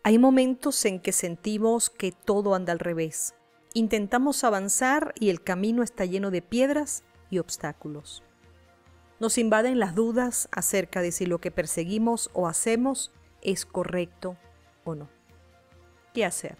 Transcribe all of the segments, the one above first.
Hay momentos en que sentimos que todo anda al revés. Intentamos avanzar y el camino está lleno de piedras y obstáculos. Nos invaden las dudas acerca de si lo que perseguimos o hacemos es correcto o no. ¿Qué hacer?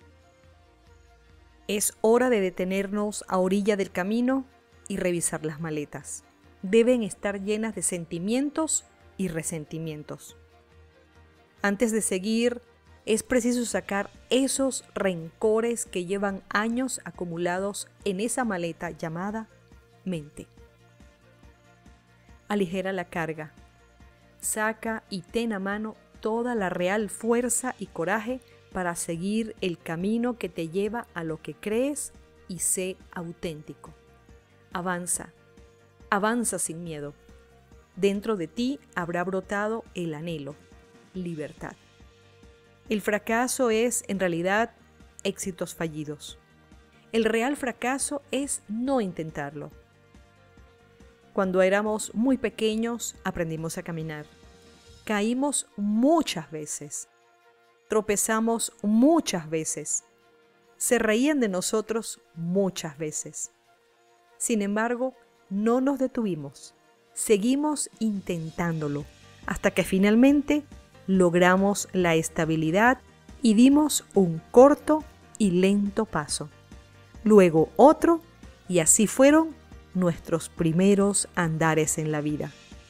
Es hora de detenernos a orilla del camino y revisar las maletas. Deben estar llenas de sentimientos y resentimientos. Antes de seguir, es preciso sacar esos rencores que llevan años acumulados en esa maleta llamada mente. Aligera la carga. Saca y ten a mano toda la real fuerza y coraje para seguir el camino que te lleva a lo que crees y sé auténtico. Avanza, avanza sin miedo. Dentro de ti habrá brotado el anhelo, libertad. El fracaso es, en realidad, éxitos fallidos. El real fracaso es no intentarlo. Cuando éramos muy pequeños, aprendimos a caminar. Caímos muchas veces. Tropezamos muchas veces. Se reían de nosotros muchas veces. Sin embargo, no nos detuvimos. Seguimos intentándolo hasta que finalmente logramos la estabilidad y dimos un corto y lento paso. Luego otro, y así fueron nuestros primeros andares en la vida.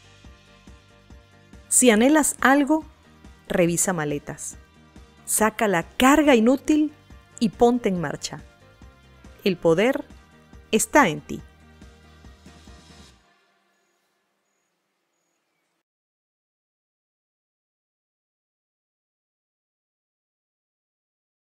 Si anhelas algo, revisa maletas. Saca la carga inútil y ponte en marcha. El poder está en ti.